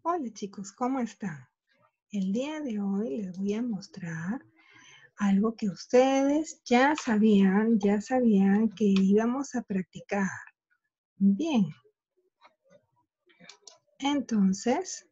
Hola chicos, ¿cómo están? El día de hoy les voy a mostrar algo que ustedes ya sabían que íbamos a practicar. Bien, entonces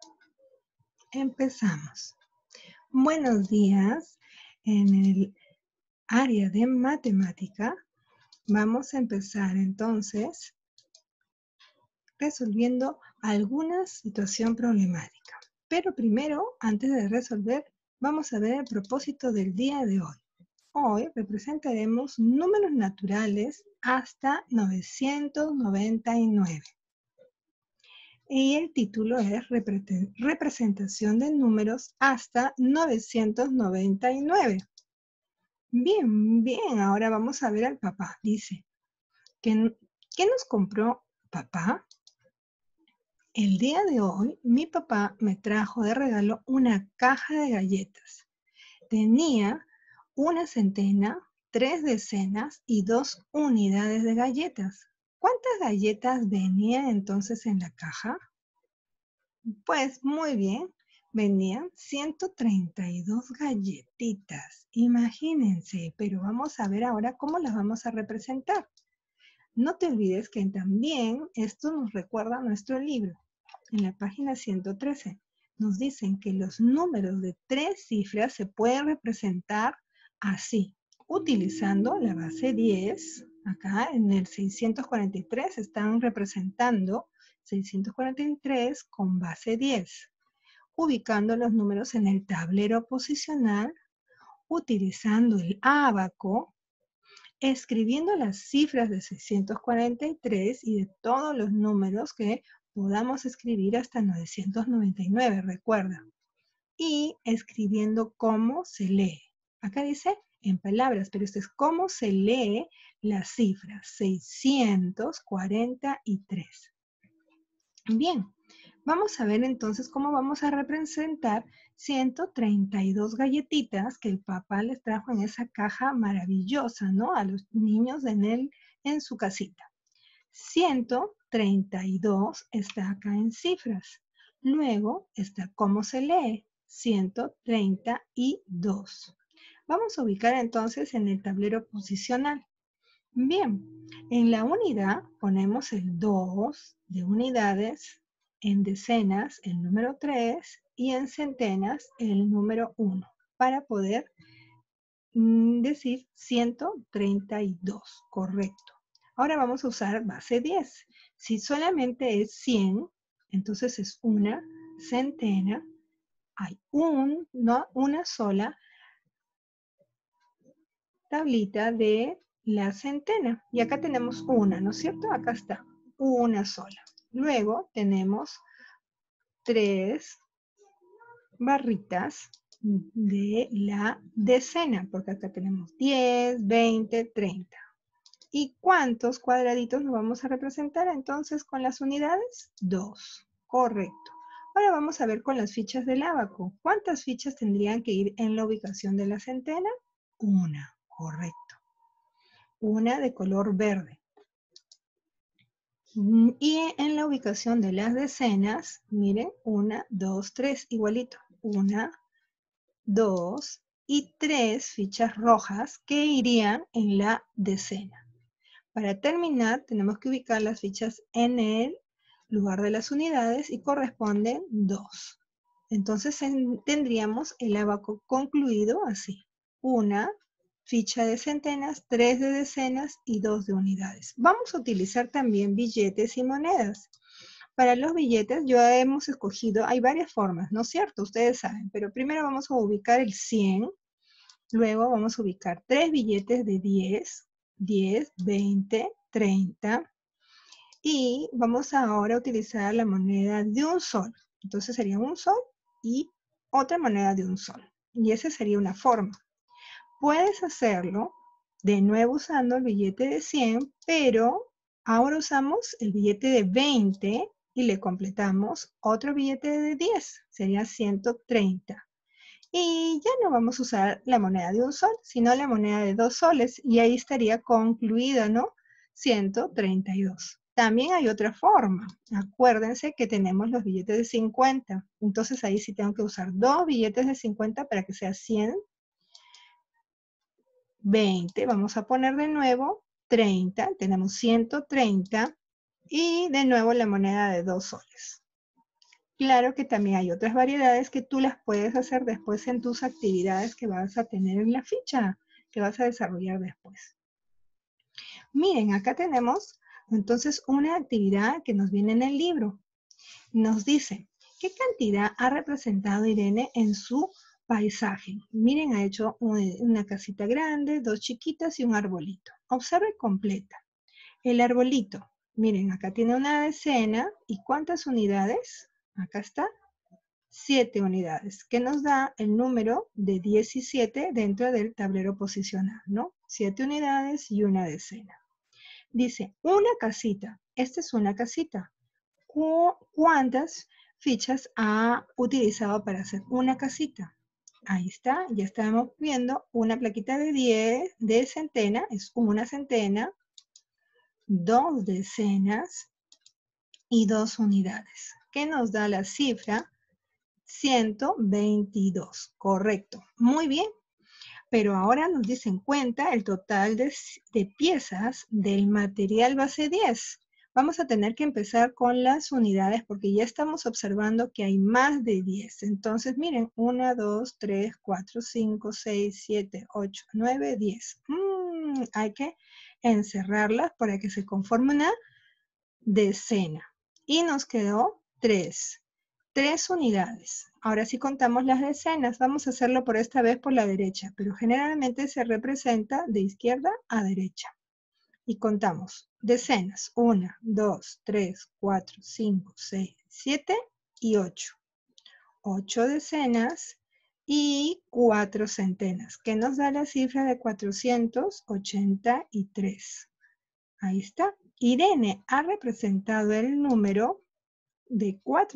empezamos. Buenos días. En el área de matemática vamos a empezar entonces resolviendo alguna situación problemática. Pero primero, antes de resolver, vamos a ver el propósito del día de hoy. Hoy representaremos números naturales hasta 999. Y el título es Representación de números hasta 999. Bien, bien, ahora vamos a ver al papá. Dice, ¿qué nos compró papá? El día de hoy, mi papá me trajo de regalo una caja de galletas. Tenía una centena, 3 decenas y 2 unidades de galletas. ¿Cuántas galletas venían entonces en la caja? Pues muy bien, venían 132 galletitas. Imagínense, pero vamos a ver ahora cómo las vamos a representar. No te olvides que también esto nos recuerda a nuestro libro. En la página 113 nos dicen que los números de 3 cifras se pueden representar así, utilizando la base 10. Acá en el 643 están representando 643 con base 10, ubicando los números en el tablero posicional, utilizando el ábaco, escribiendo las cifras de 643 y de todos los números que podamos escribir hasta 999, recuerda. Y escribiendo cómo se lee. Acá dice en palabras, pero esto es cómo se lee la cifra 643. Bien, vamos a ver entonces cómo vamos a representar 132 galletitas que el papá les trajo en esa caja maravillosa, ¿no? A los niños en su casita. 132 está acá en cifras. Luego está cómo se lee, 132. Vamos a ubicar entonces en el tablero posicional. Bien, en la unidad ponemos el 2 de unidades, en decenas el número 3 y en centenas el número 1 para poder decir 132, correcto. Ahora vamos a usar base 10. Si solamente es 100, entonces es una centena, hay una sola tablita de la centena. Y acá tenemos una, ¿no es cierto? Acá está, una sola. Luego tenemos 3 barritas de la decena, porque acá tenemos 10, 20, 30. ¿Y cuántos cuadraditos nos vamos a representar entonces con las unidades? 2, correcto. Ahora vamos a ver con las fichas del ábaco. ¿Cuántas fichas tendrían que ir en la ubicación de la centena? Una, correcto. Una de color verde. Y en la ubicación de las decenas, miren, 1, 2, 3, igualito. 1, 2 y 3 fichas rojas que irían en la decena. Para terminar, tenemos que ubicar las fichas en el lugar de las unidades y corresponden 2. Entonces tendríamos el ábaco concluido así. Una ficha de centenas, 3 de decenas y 2 de unidades. Vamos a utilizar también billetes y monedas. Para los billetes ya hemos escogido, hay varias formas, ¿no es cierto? Ustedes saben, pero primero vamos a ubicar el 100, luego vamos a ubicar 3 billetes de 10, 10, 20, 30, y vamos ahora a utilizar la moneda de un sol. Entonces sería un sol y otra moneda de un sol. Y esa sería una forma. Puedes hacerlo de nuevo usando el billete de 100, pero ahora usamos el billete de 20 y le completamos otro billete de 10. Sería 130. Y ya no vamos a usar la moneda de un sol, sino la moneda de 2 soles. Y ahí estaría concluida, ¿no? 132. También hay otra forma. Acuérdense que tenemos los billetes de 50. Entonces ahí sí tengo que usar 2 billetes de 50 para que sea 100. 20. Vamos a poner de nuevo 30. Tenemos 130. Y de nuevo la moneda de 2 soles. Claro que también hay otras variedades que tú las puedes hacer después en tus actividades que vas a tener en la ficha, que vas a desarrollar después. Miren, acá tenemos entonces una actividad que nos viene en el libro. Nos dice, ¿qué cantidad ha representado Irene en su paisaje? Miren, ha hecho una casita grande, 2 chiquitas y un arbolito. Observe completa. El arbolito, miren, acá tiene una decena. ¿Y cuántas unidades? Acá está, 7 unidades, que nos da el número de 17 dentro del tablero posicional, ¿no? 7 unidades y una decena. Dice, una casita. Esta es una casita. ¿Cuántas fichas ha utilizado para hacer una casita? Ahí está, ya estamos viendo una plaquita de 10, de centena, es una centena, 2 decenas y 2 unidades, que nos da la cifra 122, correcto. Muy bien, pero ahora nos dicen cuenta el total de piezas del material base 10. Vamos a tener que empezar con las unidades porque ya estamos observando que hay más de 10. Entonces, miren, 1, 2, 3, 4, 5, 6, 7, 8, 9, 10. Hay que encerrarlas para que se conforme una decena. Y nos quedó 3. 3 unidades. Ahora sí contamos las decenas. Vamos a hacerlo por esta vez por la derecha, pero generalmente se representa de izquierda a derecha. Y contamos decenas. 1, 2, 3, 4, 5, 6, 7 y 8. 8 decenas y 4 centenas, que nos da la cifra de 483. Ahí está. Irene ha representado el número de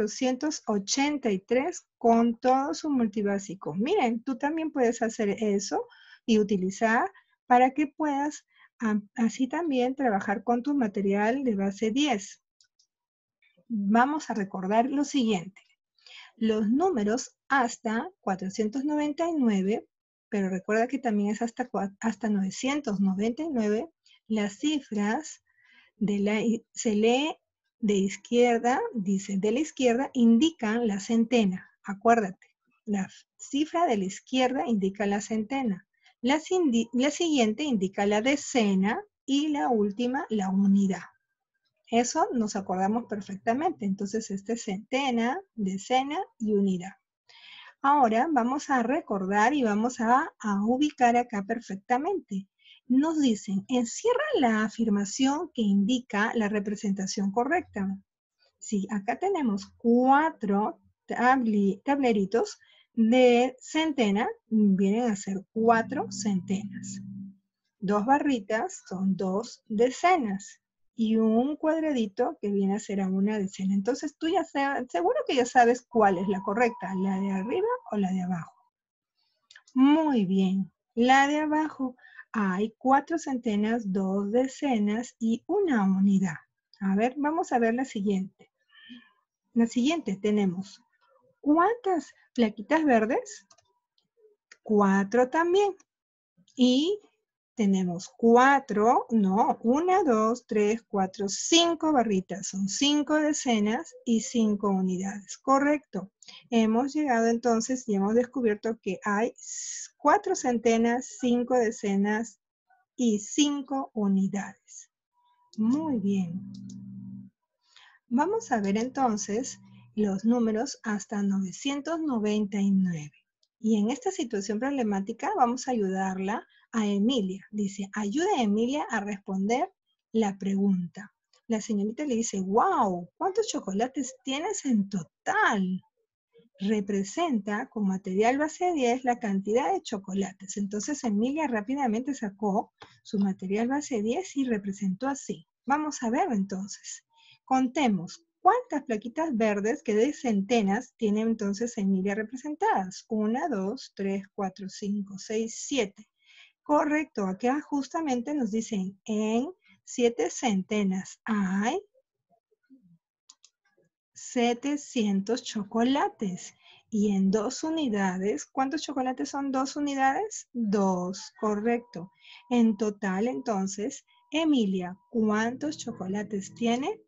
483 con todo su multibásico. Miren, tú también puedes hacer eso y utilizar para que puedas así también trabajar con tu material de base 10. Vamos a recordar lo siguiente. Los números hasta 499, pero recuerda que también es hasta 999, las cifras se lee de izquierda, dice, de la izquierda indican la centena. Acuérdate, la cifra de la izquierda indica la centena. La siguiente indica la decena y la última la unidad. Eso nos acordamos perfectamente. Entonces, este es centena, decena y unidad. Ahora vamos a recordar y vamos a ubicar acá perfectamente. Nos dicen, encierra la afirmación que indica la representación correcta. Sí, acá tenemos 4 tableritos de centena, vienen a ser 4 centenas. 2 barritas son 2 decenas. Y un cuadradito que viene a ser a una decena. Entonces tú seguro que ya sabes cuál es la correcta, la de arriba o la de abajo. Muy bien, la de abajo. Hay 4 centenas, 2 decenas y una unidad. A ver, vamos a ver la siguiente. La siguiente tenemos, ¿cuántas plaquitas verdes? 4 también. Y tenemos 4, no, 1, 2, 3, 4, 5 barritas. Son 5 decenas y 5 unidades. Correcto. Hemos llegado entonces y hemos descubierto que hay 4 centenas, 5 decenas y 5 unidades. Muy bien. Vamos a ver entonces los números hasta 999. Y en esta situación problemática vamos a ayudarla a Emilia. Dice, ayuda a Emilia a responder la pregunta. La señorita le dice, wow, ¿cuántos chocolates tienes en total? Representa con material base 10 la cantidad de chocolates. Entonces Emilia rápidamente sacó su material base 10 y representó así. Vamos a ver entonces. Contemos. ¿Cuántas plaquitas verdes que de centenas tiene entonces Emilia representadas? 1, 2, 3, 4, 5, 6, 7. Correcto. Acá justamente nos dicen en 7 centenas hay 700 chocolates. Y en 2 unidades, ¿cuántos chocolates son 2 unidades? 2, correcto. En total, entonces, Emilia, ¿cuántos chocolates tiene?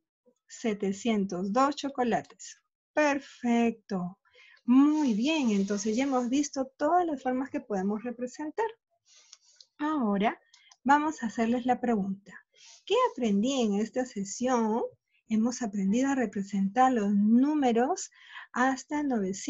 702 chocolates. Perfecto. Muy bien, entonces ya hemos visto todas las formas que podemos representar. Ahora vamos a hacerles la pregunta. ¿Qué aprendí en esta sesión? Hemos aprendido a representar los números hasta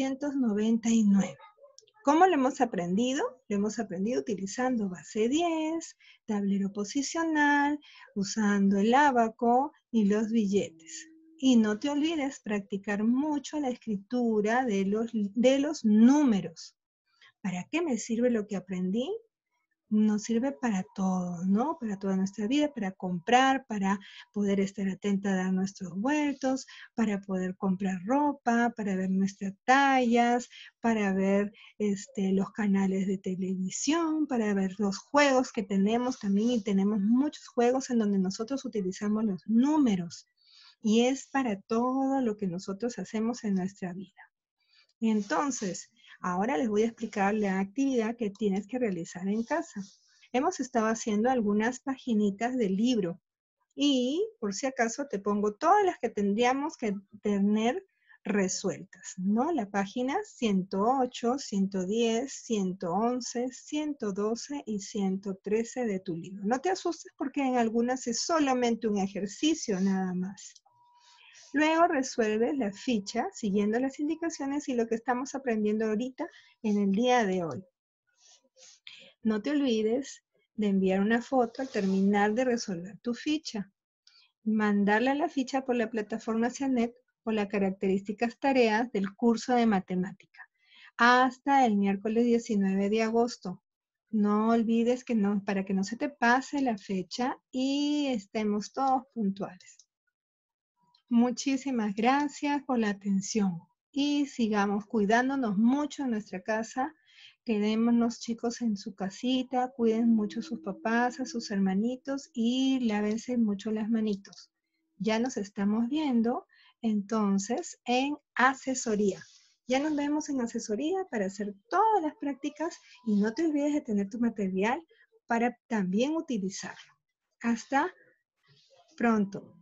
999. ¿Cómo lo hemos aprendido? Lo hemos aprendido utilizando base 10, tablero posicional, usando el ábaco y los billetes. Y no te olvides practicar mucho la escritura de los números. ¿Para qué me sirve lo que aprendí? Nos sirve para todo, ¿no? Para toda nuestra vida, para comprar, para poder estar atenta a dar nuestros vueltos, para poder comprar ropa, para ver nuestras tallas, para ver los canales de televisión, para ver los juegos que tenemos también, y tenemos muchos juegos en donde nosotros utilizamos los números. Y es para todo lo que nosotros hacemos en nuestra vida. Entonces, ahora les voy a explicar la actividad que tienes que realizar en casa. Hemos estado haciendo algunas paginitas del libro y por si acaso te pongo todas las que tendríamos que tener resueltas, ¿no? La página 108, 110, 111, 112 y 113 de tu libro. No te asustes porque en algunas es solamente un ejercicio nada más. Luego resuelve la ficha siguiendo las indicaciones y lo que estamos aprendiendo ahorita en el día de hoy. No te olvides de enviar una foto al terminar de resolver tu ficha. Mandarla a la ficha por la plataforma CIANET o las características tareas del curso de matemática hasta el miércoles 19 de agosto. No olvides que no, para que no se te pase la fecha y estemos todos puntuales. Muchísimas gracias por la atención y sigamos cuidándonos mucho en nuestra casa. Quedémonos, chicos, en su casita, cuiden mucho a sus papás, a sus hermanitos y lávense mucho las manitos. Ya nos estamos viendo entonces en asesoría. Ya nos vemos en asesoría para hacer todas las prácticas y no te olvides de tener tu material para también utilizarlo. Hasta pronto.